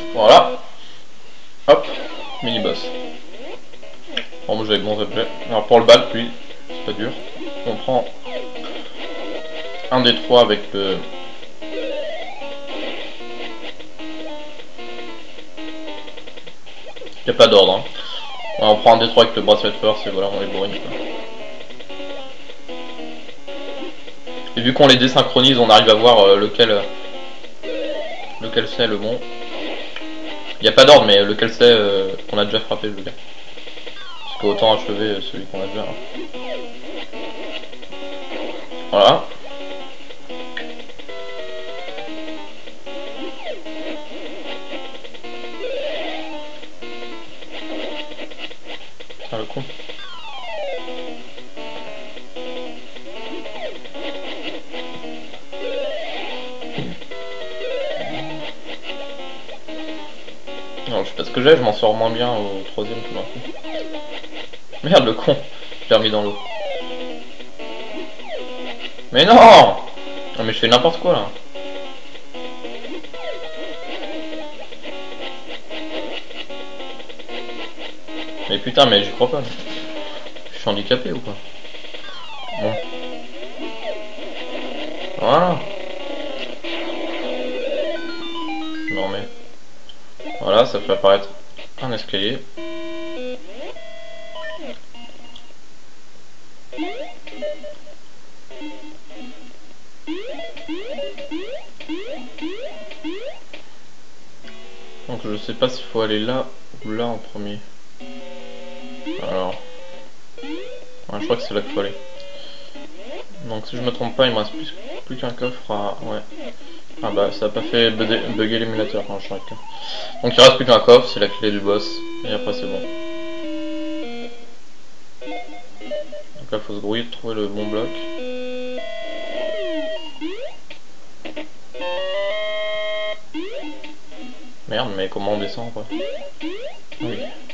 Voilà. Hop, mini-boss. Bon, moi j'avais bons objets. Alors pour le battre, lui, c'est pas dur. On prend un des trois avec le... Y a pas d'ordre, hein. On prend un des trois avec le bracelet de force et voilà, on est bourrine, quoi. Et vu qu'on les désynchronise, on arrive à voir lequel c'est le bon. Il n'y a pas d'ordre, mais lequel c'est qu'on a déjà frappé, je veux dire. Parce qu'autant achever celui qu'on a déjà. Voilà. Ah, le con. Non, je sais pas ce que j'ai, je m'en sors moins bien au troisième tout d'un coup. Merde, le con, je l'ai remis dans l'eau. Mais non! Non mais je fais n'importe quoi là. Mais putain, mais j'y crois pas. Je suis handicapé ou quoi? Bon. Voilà. Non mais... Voilà, ça fait apparaître un escalier. Donc je sais pas s'il faut aller là ou là en premier. Alors... Ouais, je crois que c'est là qu'il faut aller. Donc si je me trompe pas, il me reste plus qu'un coffre à... Ouais. Ah bah ça a pas fait bugger l'émulateur quand je suis avec. Donc il reste plus qu'un coffre, c'est la clé du boss. Et après c'est bon. Donc là il faut se grouiller de trouver le bon bloc. Merde, mais comment on descend quoi? Oui.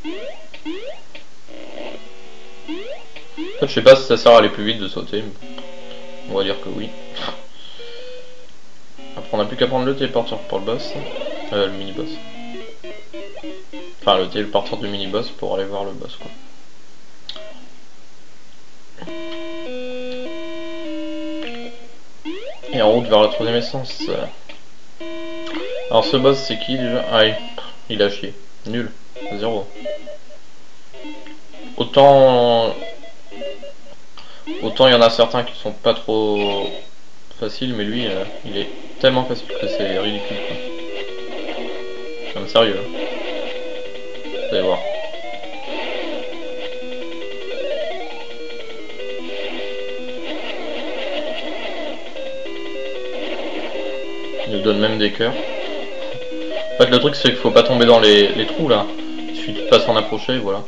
En fait, je sais pas si ça sert à aller plus vite de sauter. On va dire que oui. Après on n'a plus qu'à prendre le téléporteur pour le boss. Le mini-boss. Enfin le téléporteur du mini-boss pour aller voir le boss quoi. Et en route vers la troisième essence. Alors ce boss c'est qui déjà? Ah il a chié. Nul. 0. Autant il y en a certains qui sont pas trop faciles, mais lui il est tellement facile que c'est ridicule quoi. Comme sérieux. Vous allez voir. Il nous donne même des cœurs. En fait le truc c'est qu'il faut pas tomber dans les trous là. Il suffit de pas s'en approcher, voilà.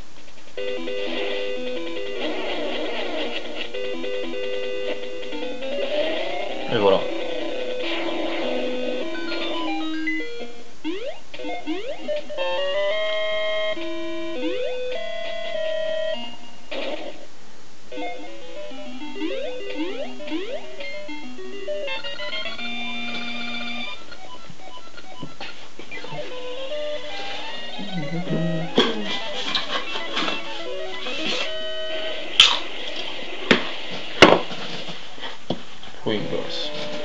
Et voilà. Boss.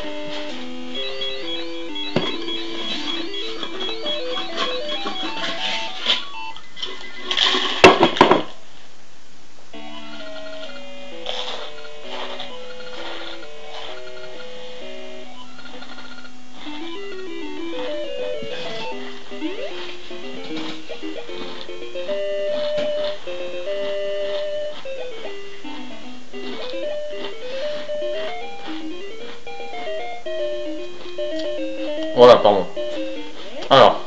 Voilà, pardon. Alors.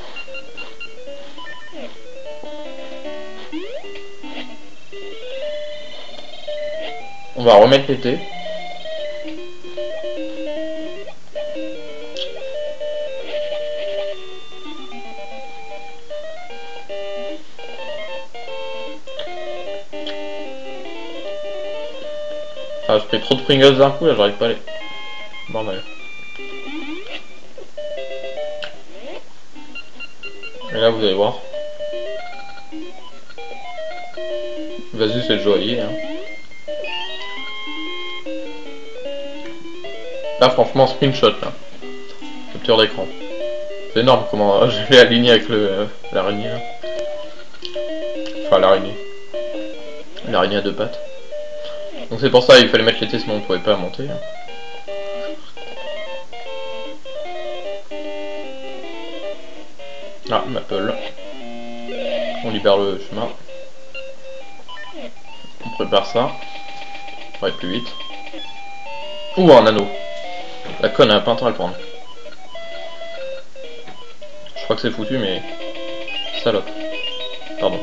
On va remettre l'été. Ah, je fais trop de Pringles d'un coup, là, j'arrive pas à aller. Bordel. là vous allez voir. Vas-y, c'est le joaillier. Hein. Là franchement screenshot là. Capture d'écran. C'est énorme comment je l'ai aligné avec l'araignée là. Enfin l'araignée. L'araignée à deux pattes. Donc c'est pour ça il fallait mettre l'été sinon on ne pouvait pas monter. Hein. Ah, Maple. On libère le chemin. On prépare ça. On va être plus vite. Ouh, un anneau. La conne a pas intérêt à le prendre. Je crois que c'est foutu, mais... Salope. Pardon.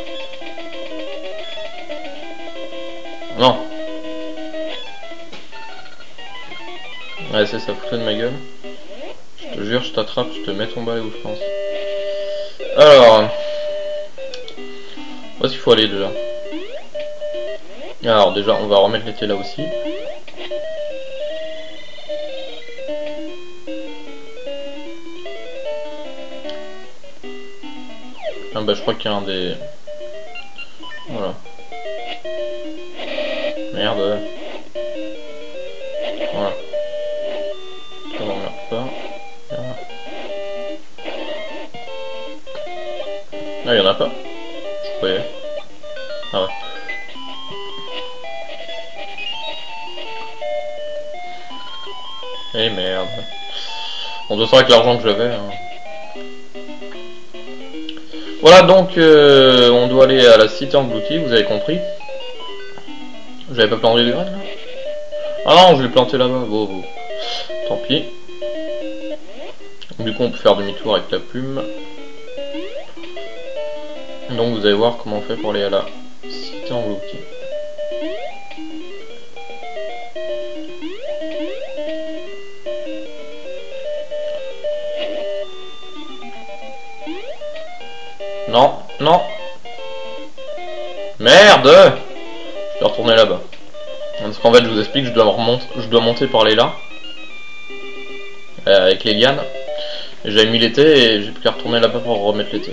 Non. Ouais, c'est ça, foutu de ma gueule. Je te jure, je t'attrape, je te mets ton balai où je pense. Alors... Où est-ce qu'il faut aller déjà? Alors déjà, on va remettre l'été là aussi. Ah bah je crois qu'il y a un des... Voilà. Merde. Voilà. Ça m'emmerde pas. Voilà. Ah, il y en a pas. Je croyais. Ah ouais. Eh merde. On doit savoir avec l'argent que j'avais. Hein. Voilà donc on doit aller à la cité engloutie, vous avez compris. J'avais pas planté les graines là. Ah non, je l'ai planté là-bas. Bon. Tant pis. Du coup on peut faire demi-tour avec la plume. Donc vous allez voir comment on fait pour aller à la cité engloutie. Non, non. Merde! Je dois retourner là-bas. Parce qu'en fait, je vous explique, je dois monter par les là. Avec les lianes. J'avais mis l'été et j'ai plus qu'à retourner là-bas pour remettre l'été.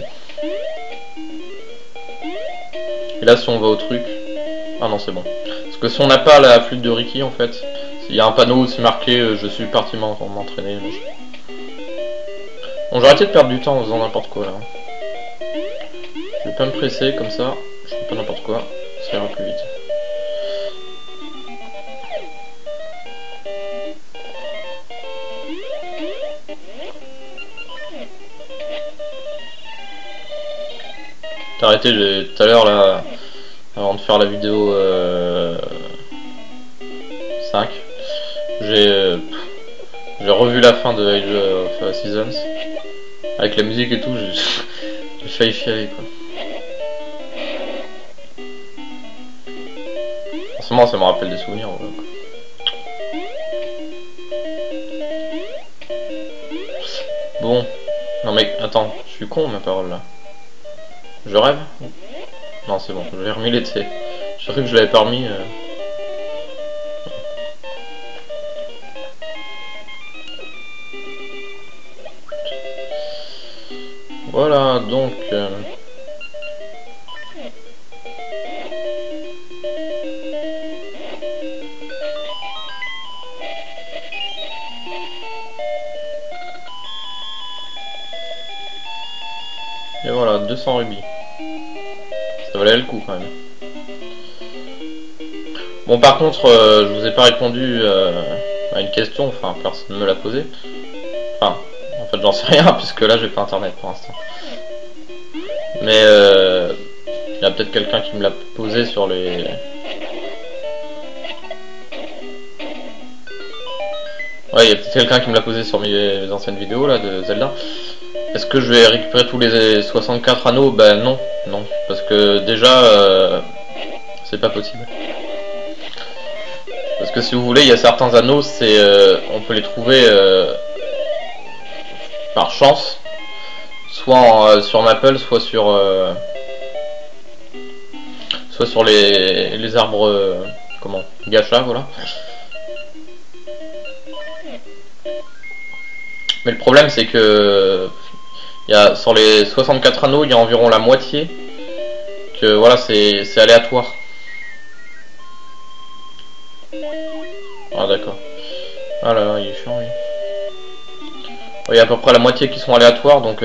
Et là, si on va au truc... Ah non, c'est bon. Parce que si on n'a pas la flûte de Ricky, en fait, il y a un panneau où c'est marqué je suis parti m'entraîner. Bon, j'ai arrêté de perdre du temps en faisant n'importe quoi là. Je vais pas me presser comme ça, je fais pas n'importe quoi, ça ira plus vite. T'as arrêté tout à l'heure là, avant de faire la vidéo 5, j'ai revu la fin de Age of Seasons, avec la musique et tout, j'ai failli chialer quoi. Forcément ça me rappelle des souvenirs. Voilà, quoi. Bon, non mec, attends, je suis con ma parole là. Je rêve? Non c'est bon, j'ai remis l'été. J'ai cru que je l'avais pas remis. Voilà donc... Et voilà, 200 rubis. Ça valait le coup quand même. Bon par contre, je vous ai pas répondu à une question, enfin personne ne me l'a posée. Enfin, en fait j'en sais rien puisque là j'ai pas internet pour l'instant. Mais il y a peut-être quelqu'un qui me l'a posé sur les... Ouais, il y a peut-être quelqu'un qui me l'a posé sur mes anciennes vidéos là de Zelda. Est-ce que je vais récupérer tous les 64 anneaux? Ben non, non, parce que déjà c'est pas possible. Parce que si vous voulez, il y a certains anneaux, c'est on peut les trouver par chance, soit sur Maple, soit sur les arbres comment, gacha, voilà. Mais le problème c'est que Il y a, sur les 64 anneaux, il y a environ la moitié que voilà, c'est aléatoire. Ah d'accord. Ah là là, il est chiant lui. Il y a à peu près la moitié qui sont aléatoires, donc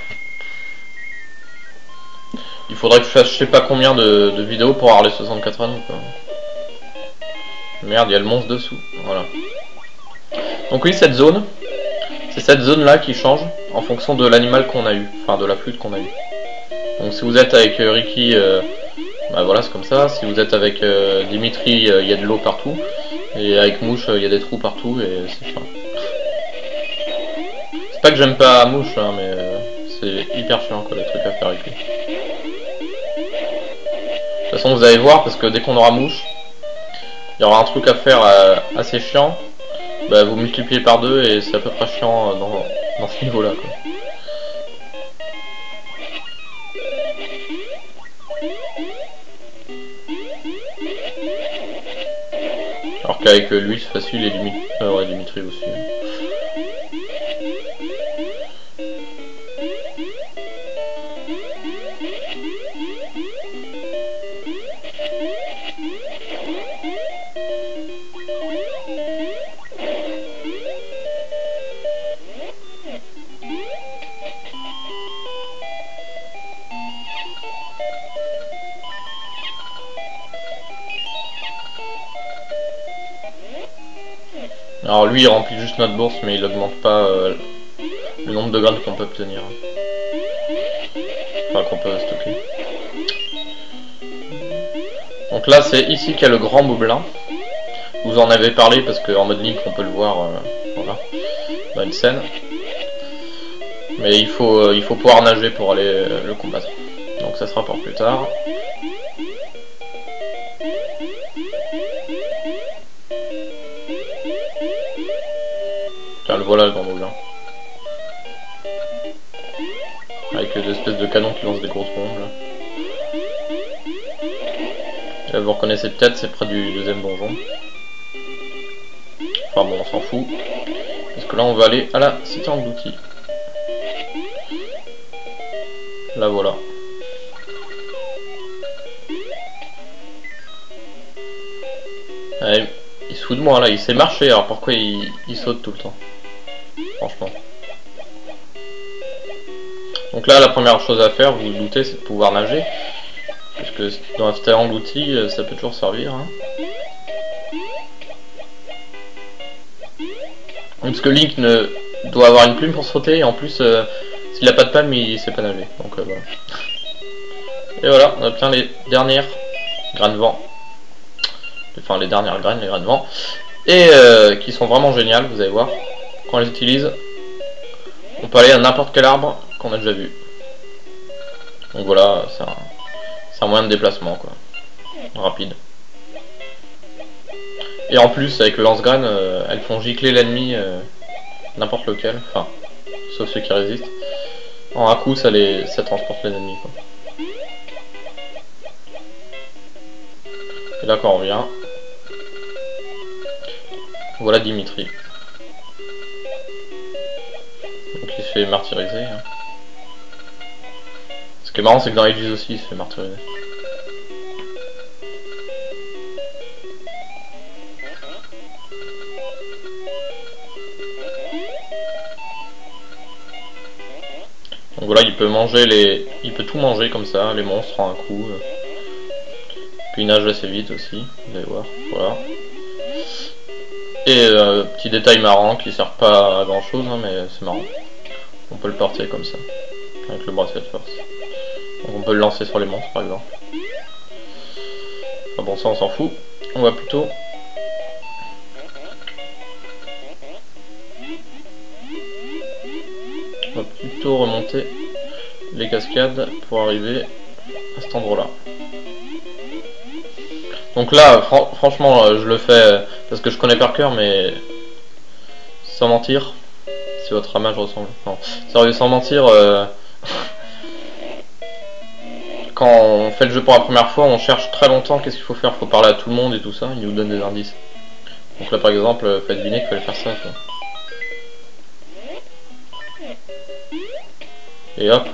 il faudrait que je fasse je sais pas combien de vidéos pour avoir les 64 anneaux quoi. Merde, il y a le monstre dessous. Voilà. Donc oui, cette zone, c'est cette zone là qui change en fonction de l'animal qu'on a eu, enfin de la flûte qu'on a eu. Donc si vous êtes avec Ricky, bah voilà c'est comme ça. Si vous êtes avec Dimitri, il y a de l'eau partout. Et avec Mouche, il y a des trous partout et c'est chiant. C'est pas que j'aime pas Mouche, hein, mais c'est hyper chiant quoi les trucs à faire avec lui. De toute façon vous allez voir parce que dès qu'on aura Mouche, il y aura un truc à faire assez chiant. Bah, vous multipliez par 2 et c'est à peu près chiant dans ce niveau là quoi. Alors qu'avec lui c'est facile et Dimitri aussi. Alors lui il remplit juste notre bourse mais il augmente pas le nombre de graines qu'on peut obtenir. Enfin qu'on peut stocker. Donc là c'est ici qu'il y a le grand gobelin. Vous en avez parlé parce qu'en mode Link on peut le voir voilà, dans une scène. Mais il faut pouvoir nager pour aller le combattre. Donc ça sera pour plus tard. Tiens, le voilà le grand gobelin. Avec des espèces de canons qui lancent des grosses bombes là. Là, vous reconnaissez peut-être, c'est près du deuxième donjon. Enfin bon, on s'en fout. Parce que là on va aller à la cité engloutie. Là voilà. Allez, il se fout de moi là, il sait marcher, alors pourquoi il saute tout le temps? Franchement. Donc là la première chose à faire, vous vous doutez, c'est de pouvoir nager. Parce que dans la cité engloutie, ça peut toujours servir. Hein. Parce que Link doit avoir une plume pour sauter, et en plus, s'il a pas de palme, il sait pas nager. Donc voilà. Et voilà, on obtient les dernières graines de vent. Enfin, les dernières graines, les graines de vent. Et qui sont vraiment géniales, vous allez voir. Quand on les utilise, on peut aller à n'importe quel arbre qu'on a déjà vu. Donc voilà, c'est un moyen de déplacement, quoi. Rapide. Et en plus, avec le lance-graines, elles font gicler l'ennemi, n'importe lequel, enfin, sauf ceux qui résistent. En un coup, ça transporte les ennemis, quoi. Et là, quand on revient, voilà Dimitri. Donc il se fait martyriser. Hein. Ce qui est marrant, c'est que dans Aegis aussi, il se fait martyriser. Donc voilà, il peut manger il peut tout manger comme ça, les monstres en un coup. Puis il nage assez vite aussi, vous allez voir. Voilà. Et petit détail marrant qui sert pas à grand chose, hein, mais c'est marrant. On peut le porter comme ça, avec le bracelet de force. Donc on peut le lancer sur les monstres par exemple. Ah bon, ça on s'en fout. On va plutôt remonter les cascades pour arriver à cet endroit là. Donc là franchement je le fais parce que je connais par cœur, mais sans mentir, si votre ramage ressemble, non, sérieux, sans mentir, quand on fait le jeu pour la première fois, on cherche très longtemps qu'est-ce qu'il faut faire, faut parler à tout le monde et tout ça, il nous donne des indices. Donc là par exemple, faut deviner qu'il fallait faire ça, quoi. Et hop.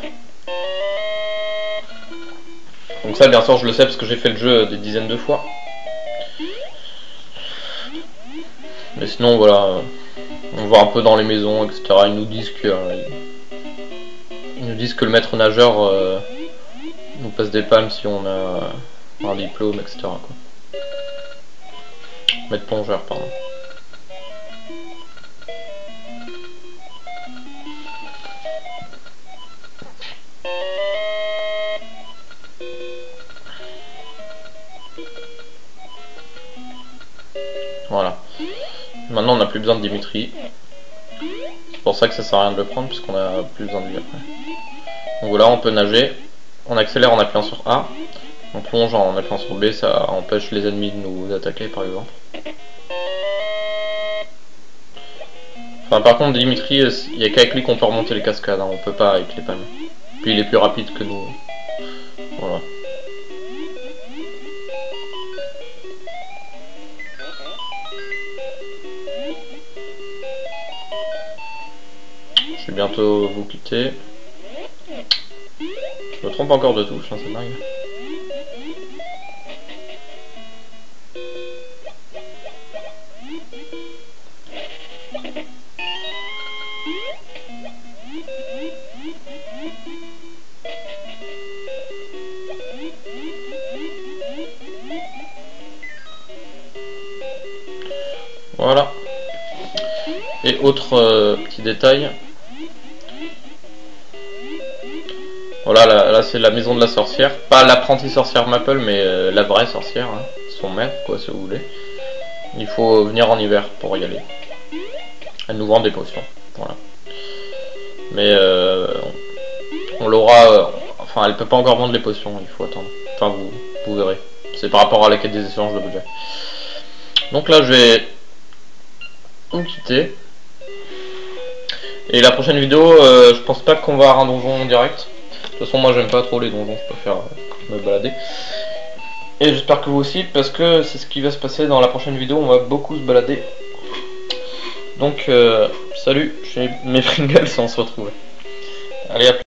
Donc ça bien sûr je le sais parce que j'ai fait le jeu des dizaines de fois. Mais sinon voilà, on va un peu dans les maisons, etc. Ils nous disent que le maître nageur nous passe des palmes si on a un diplôme, etc. quoi. Maître plongeur, pardon. Voilà. Maintenant on n'a plus besoin de Dimitri. C'est pour ça que ça sert à rien de le prendre puisqu'on a plus besoin de lui après. Donc voilà, on peut nager. On accélère en appuyant sur A. On plonge en appuyant sur B, ça empêche les ennemis de nous attaquer par exemple. Enfin par contre Dimitri, il n'y a qu'avec lui qu'on peut remonter les cascades, hein. On peut pas avec les palmes. Puis il est plus rapide que nous. Voilà. Je vais bientôt vous quitter. Je me trompe encore de touche, hein, c'est dingue. Voilà. Et autre petit détail. Voilà, là c'est la maison de la sorcière. Pas l'apprentie sorcière Maple, mais la vraie sorcière. Hein. Son maître, quoi, si vous voulez. Il faut venir en hiver pour y aller. Elle nous vend des potions. Voilà. Mais on l'aura... enfin, elle peut pas encore vendre les potions, il faut attendre. Enfin, vous verrez. C'est par rapport à la quête des échanges de budget. Donc là, je vais vous quitter. Et la prochaine vidéo, je pense pas qu'on va avoir un donjon en direct. De toute façon, moi j'aime pas trop les donjons, je préfère me balader. Et j'espère que vous aussi, parce que c'est ce qui va se passer dans la prochaine vidéo, on va beaucoup se balader. Donc, salut, chez mes Pringles, on se retrouve. Allez, à plus.